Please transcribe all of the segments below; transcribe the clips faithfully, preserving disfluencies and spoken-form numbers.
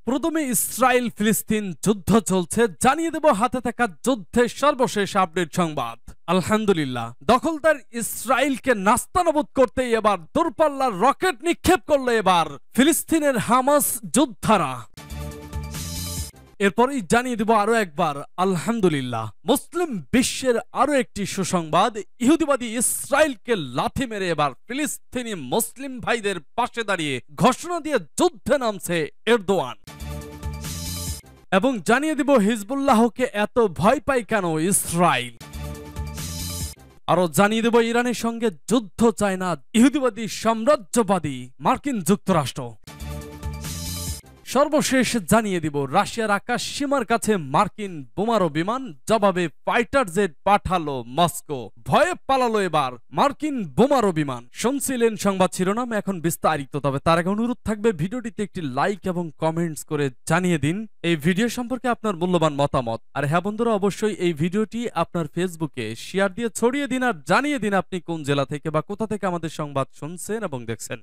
প্রথমে ইসরায়েল ফিলিস্তিন যুদ্ধ চলছে, জানিয়ে দেব হাতে থাকা যুদ্ধের সর্বশেষ আপডেট সংবাদ। আলহামদুলিল্লাহ, দখলদার ইসরায়েলকে নাস্তানাবুদ করতে এবার দূরপাল্লার রকেট নিক্ষেপ করলো এবার ফিলিস্তিনের হামাস যোদ্ধারা। এরপরেই জানিয়ে দেব আরো একবার আলহামদুলিল্লাহ, মুসলিম বিশ্বের আরো একটি সুসংবাদ। ইহুদিবাদী ইসরায়েলকে লাথি মেরে এবার ফিলিস্তিনি মুসলিম ভাইদের পাশে দাঁড়িয়ে ঘোষণা দিয়ে যুদ্ধে নামছে এরদোয়ান। এবং জানিয়ে দেব হিজবুল্লাহকে এত ভয় পায় কেন ইসরায়েল। আরো জানিয়ে দেব ইরানের সঙ্গে যুদ্ধ চায় না ইহুদিবাদী সাম্রাজ্যবাদী মার্কিন যুক্তরাষ্ট্র। সর্বশেষ জানিয়ে দিব রাশিয়ার আকাশ সীমার কাছে মার্কিন বোমারো বিমান, জবাবে ফাইটার জেট পাঠালো মস্কো। ভয়ে পালালো এবার মার্কিন বোমারো বিমান। শুনছিলেন সংবাদ শিরোনাম, এখন বিস্তারিত। তবে তার আগে অনুরোধ থাকবে ভিডিওটিতে একটি লাইক এবং কমেন্টস করে জানিয়ে দিন এই ভিডিও সম্পর্কে আপনার মূল্যবান মতামত। আর হ্যাঁ বন্ধুরা, অবশ্যই এই ভিডিওটি আপনার ফেসবুকে শেয়ার দিয়ে ছড়িয়ে দিন আর জানিয়ে দিন আপনি কোন জেলা থেকে বা কোথা থেকে আমাদের সংবাদ শুনছেন এবং দেখছেন।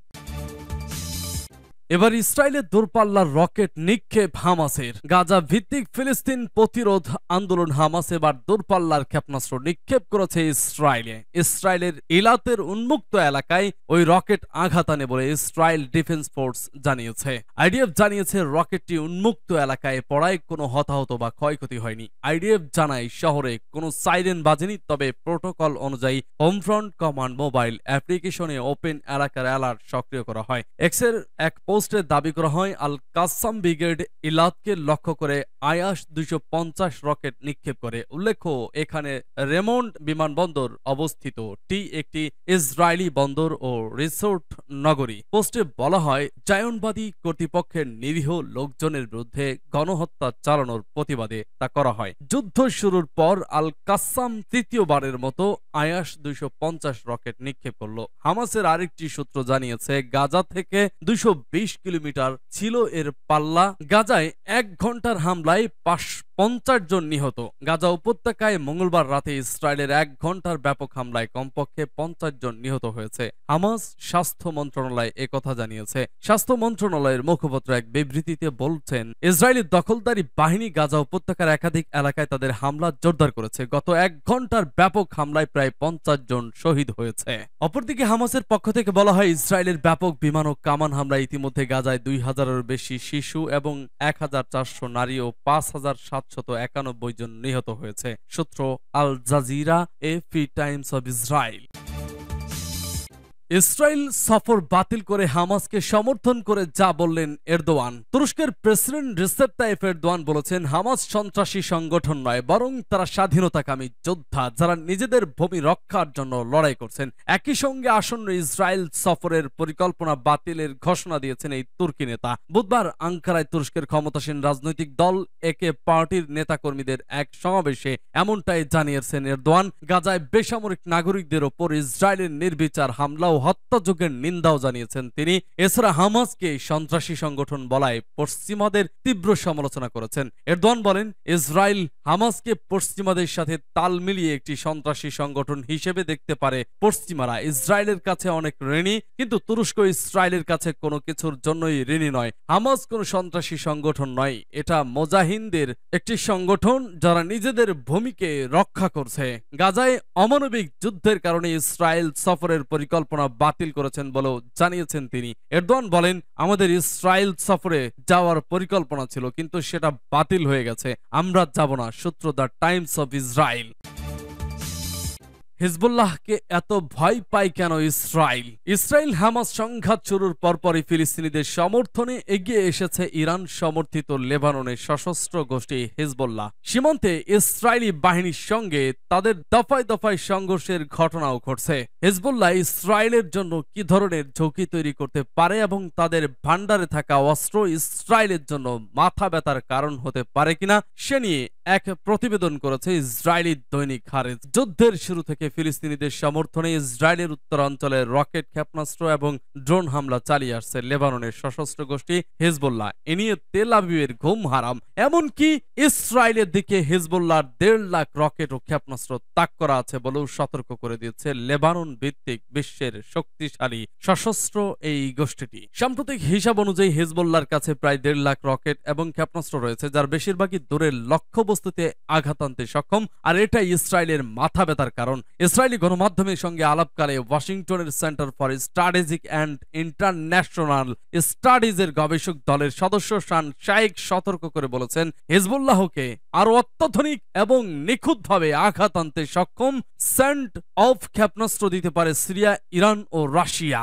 এবার ইসরায়েলের দূরপাল্লার রকেট নিক্ষেপ হামাসের। গাজা ভিত্তিক ফিলিস্তিন প্রতিরোধ আন্দোলন হামাস এবার দূরপাল্লার ক্ষেপণাস্ত্র নিক্ষেপ করেছে ইসরায়েলে। ইসরায়েলের ইলাতের উন্মুক্ত এলাকায় ওই রকেট আঘাত আনে বলে ইসরায়েল ডিফেন্স ফোর্স জানিয়েছে। আইডিএফ জানিয়েছে রকেটটি উন্মুক্ত এলাকায় পড়ায় কোনো হতাহত বা ক্ষয়ক্ষতি হয়নি। আইডিএফ জানায় শহরে কোনো সাইরেন বাজেনি, তবে প্রোটোকল অনুযায়ী হোমফ্রন্ট কমান্ড মোবাইল অ্যাপ্লিকেশনে ওপেন এলাকার অ্যালার্ট সক্রিয় করা হয়। এক্সের এক পোস্টে দাবি করা হয় আল কাসাম ব্রিগেড ইলাতকে লক্ষ্য করে আয়াস দুইশো পঞ্চাশ রকেট নিক্ষেপ করে। উল্লেখ্য, এখানে রেমন্ড বিমানবন্দর অবস্থিত। টি একটি ইসরায়েলি বন্দর ও রিসোর্ট নগরী। পোস্টে বলা হয় জায়নবাদী কর্তৃপক্ষের নিরীহ লোকজনের বিরুদ্ধে গণহত্যা চালানোর প্রতিবাদে তা করা হয়। যুদ্ধ শুরুর পর আল কাসাম তৃতীয়বারের মতো আয়াস দুইশো পঞ্চাশ রকেট নিক্ষেপ করল। হামাসের আরেকটি সূত্র জানিয়েছে গাজা থেকে দুইশো বিশ কিলোমিটার ছিল এর পাল্লা। গাজায় এক ঘন্টার হামলায় পাঁচ পঞ্চাশ জন নিহত। গাজা উপত্যকায় মঙ্গলবার রাতে ইসরায়েলের এক ঘন্টার ব্যাপক হামলায় কমপক্ষে পঞ্চাশ জন নিহত হয়েছে। হামাস স্বাস্থ্য মন্ত্রণালয় একথা জানিয়েছে। স্বাস্থ্য মন্ত্রণালয়ের মুখপাত্র এক বিবৃতিতে বলছেন, ইসরায়েলের দখলদারি বাহিনী গাজা উপত্যকার একাধিক এলাকায় তাদের হামলা জোরদার করেছে। গত এক ঘন্টার ব্যাপক হামলায় প্রায় পঞ্চাশ জন শহীদ হয়েছে। অপরদিকে হামাসের পক্ষ থেকে বলা হয় ইসরায়েলের ব্যাপক বিমান ও কামান হামলায় ইতিমধ্যে গাজায় দুই হাজারের বেশি শিশু এবং এক হাজার চারশো নারী ও পাঁচ হাজার সাতশত একানব্বই জন নিহত হয়েছে। সূত্র Al Jazeera, AP Times of Israel. Israel সফর বাতিল করে হামাসকে সমর্থন করে যা বললেন এরদোয়ান। তুরস্কের প্রেসিডেন্ট রিসেপ তাইয়েপ এরদোয়ান বলেছেন, হামাস সন্ত্রাসী সংগঠন নয়, বরং তারা স্বাধীনতাকামী যোদ্ধা যারা নিজেদের ভূমি রক্ষার জন্য লড়াই করছেন। একই সঙ্গে আসন্ন ইসরায়েল সফরের পরিকল্পনা বাতিলের ঘোষণা দিয়েছেন এই তুর্কি নেতা। বুধবার আঙ্কারায় তুরস্কের ক্ষমতাসীন রাজনৈতিক দল একে পার্টির নেতাকর্মীদের এক সমাবেশে এমনটাই জানিয়েছেন এরদোয়ান। গাজায় বেসামরিক নাগরিকদের ওপর ইসরায়েলের নির্বিচার হামলা হত্যাযজ্ঞের নিন্দাও জানিয়েছেন তিনি। এছাড়া হামাসকে সন্ত্রাসী সংগঠন বলায় পশ্চিমাদের তীব্র সমালোচনা করেছেন। এরদোয়ান বলেন, ইসরায়েল হামাসকে পশ্চিমাদের সাথে তাল মিলিয়ে একটি সন্ত্রাসী সংগঠন হিসেবে দেখতে পারে। পশ্চিমারা ইসরায়েলের কাছে অনেক ঋণী, কিন্তু তুরস্ক ইসরায়েলের কাছে কোনো কিছুর জন্যই ঋণী নয়। হামাস কোনো সন্ত্রাসী সংগঠন নয়, এটা মুজাহিদদের একটি সংগঠন যারা নিজেদের ভূমিকে রক্ষা করছে। গাজায় অমানবিক যুদ্ধের কারণে ইসরায়েল সফরের পরিকল্পনা বাতিল করেছেন বলেও জানিয়েছেন তিনি। এরদোয়ান বলেন, আমাদের ইসরায়েল সফরে যাওয়ার পরিকল্পনা ছিল, কিন্তু সেটা বাতিল হয়ে গেছে। আমরা যাব না। সূত্র দ্য টাইমস অফ ইসরায়েল। হিজবুল্লাহকে এত ভয় পায় কেন ইসরায়েল। ইসরায়েল হামাস সংঘাত শুরুর পরপরই ফিলিস্তিনিদের সমর্থনে এগিয়ে এসেছে ইরান সমর্থিত লেবাননের সশস্ত্র গোষ্ঠী হিজবুল্লাহ। সীমান্তে ইসরায়েলি বাহিনীর সঙ্গে তাদের দফায় দফায় সংঘর্ষের ঘটনাও ঘটছে। হিজবুল্লাহ ইসরায়েলের জন্য কি ধরনের ঝুঁকি তৈরি করতে পারে এবং তাদের ভান্ডারে থাকা অস্ত্র ইসরায়েলের জন্য মাথা ব্যথার কারণ হতে পারে কিনা সে নিয়ে এক প্রতিবেদন করেছে ইসরায়েলি দৈনিক হারেজ। যুদ্ধের শুরু থেকে ফিলিস্তিনিদের সমর্থনে ইসরায়েলের উত্তরাঞ্চলে রকেট ক্ষেপণাস্ত্র এবং ড্রোন হামলা চালিয়ে আসছে লেবাননের সশস্ত্র গোষ্ঠী হিজবুল্লাহ। এ নিয়ে তেল আবিবের ঘুম হারাম। এমনকি ইসরায়েলের দিকে হিজবুল্লাহর দেড় লাখ রকেট ও ক্ষেপণাস্ত্র তাক করা আছে বলেও সতর্ক করে দিয়েছে লেবানন ভিত্তিক বিশ্বের শক্তিশালী সশস্ত্র এই গোষ্ঠীটি। সাম্প্রতিক হিসাব অনুযায়ী হিজবুল্লাহর কাছে প্রায় দেড় লাখ রকেট এবং ক্ষেপণাস্ত্র রয়েছে, যার বেশিরভাগই দূরের লক্ষ্যবস্তুতে আঘাত আনতে সক্ষম। আর এটাই ইসরায়েলের মাথা ব্যথার কারণ। ইসরায়েলি গণমাধ্যমের সঙ্গে আলাপকালে ওয়াশিংটনের Center for Strategic and International স্টাডিজের গবেষক দলের সদস্য শান শাইক সতর্ক করে বলেছেন, হিজবুল্লাহকে আরো অত্যাধুনিক এবং নিখুঁতভাবে আঘাত আনতে সক্ষম সেন্ট অফ ক্ষেপণাস্ত্র দিতে পারে সিরিয়া, ইরান ও রাশিয়া।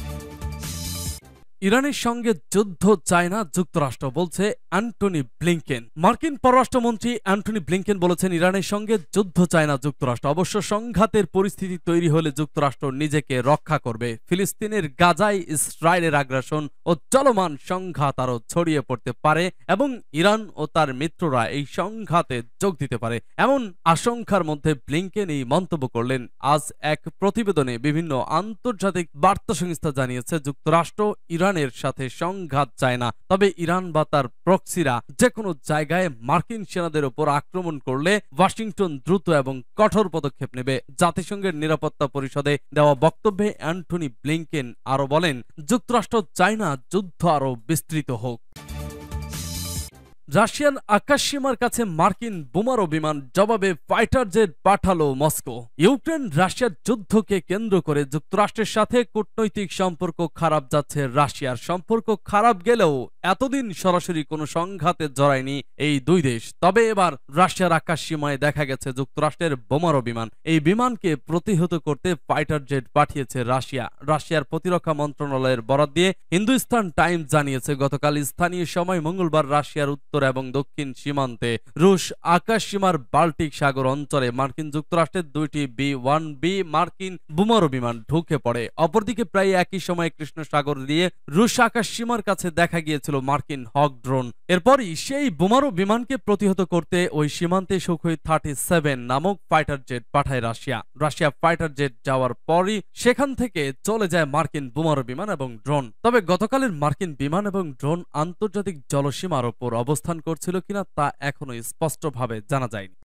ইরানের সঙ্গে যুদ্ধ চায় না যুক্তরাষ্ট্র, বলছে অ্যান্টনি ব্লিংকেন। মার্কিন পররাষ্ট্রমন্ত্রী অ্যান্টনি ব্লিংকেন বলেছেন, ইরানের সঙ্গে যুদ্ধ চায় না যুক্তরাষ্ট্র। অবশ্য সংঘাতের পরিস্থিতি তৈরি হলে যুক্তরাষ্ট্র নিজেকে রক্ষা করবে। ফিলিস্তিনের গাজায় ইসরায়েলের আগ্রাসন ও চলমান সংঘাত আরও ছড়িয়ে পড়তে পারে এবং ইরান ও তার মিত্ররা এই সংঘাতে যোগ দিতে পারে, এমন আশঙ্কার মধ্যে ব্লিংকেন এই মন্তব্য করলেন। আজ এক প্রতিবেদনে বিভিন্ন আন্তর্জাতিক বার্তা সংস্থা জানিয়েছে, যুক্তরাষ্ট্র ইরান ইরানের সাথে সংঘাত চায় না, তবে ইরান বা তার প্রক্সিরা যে কোনো জায়গায় মার্কিন সেনাদের উপর আক্রমণ করলে ওয়াশিংটন দ্রুত এবং কঠোর পদক্ষেপ নেবে। জাতিসংঘের নিরাপত্তা পরিষদে দেওয়া বক্তব্যে অ্যান্টনি ব্লিংকেন আরো বলেন, যুক্তরাষ্ট্র চায় না যুদ্ধ আরো বিস্তৃত হোক। রাশিয়ান আকাশসীমার কাছে মার্কিন বোমারু বিমান জবাবে ফাইটার জেট পাঠালো মস্কো। ইউক্রেন রাশিয়ার যুদ্ধকে কেন্দ্র করে যুক্তরাষ্ট্রের সাথে কূটনৈতিক সম্পর্ক খারাপ যাচ্ছে রাশিয়ার। সম্পর্ক খারাপ গেলেও এতদিন সরাসরি কোনো সংঘাতে জড়ায়নি এই দুই দেশ। তবে এবার রাশিয়ার আকাশসীমায় দেখা গেছে যুক্তরাষ্ট্রের বোমারু বিমান। এই বিমানকে প্রতিহত করতে ফাইটার জেট পাঠিয়েছে রাশিয়া। রাশিয়ার প্রতিরক্ষা মন্ত্রণালয়ের বরাত দিয়ে হিন্দুস্তান টাইমস জানিয়েছে, গতকাল স্থানীয় সময় মঙ্গলবার রাশিয়ার উত্তর এবং দক্ষিণ সীমান্তে রুশ আকাশসীমার বাল্টিক সাগর অঞ্চলে মার্কিন যুক্তরাষ্ট্রের দুইটি বি ওয়ান বি মার্কিন বোমারু বিমান ঢুকে পড়ে। অপরদিকে প্রায় একই সময়ে কৃষ্ণ সাগর দিয়ে রুশ আকাশসীমার কাছে দেখা গিয়েছিল মার্কিন হক ড্রোন। এরপরই সেই বোমারু বিমানকে প্রতিহত করতে ওই সীমান্তে সুখোই থার্টি সেভেন নামক ফাইটার জেট পাঠায় রাশিয়া। রাশিয়া ফাইটার জেট যাওয়ার পরই সেখান থেকে চলে যায় মার্কিন বোমারু বিমান এবং ড্রোন। তবে গতকালের মার্কিন বিমান এবং ড্রোন আন্তর্জাতিক জলসীমার ওপর অবস্থান করছিল কিনা তা এখনো স্পষ্টভাবে জানা যায়নি।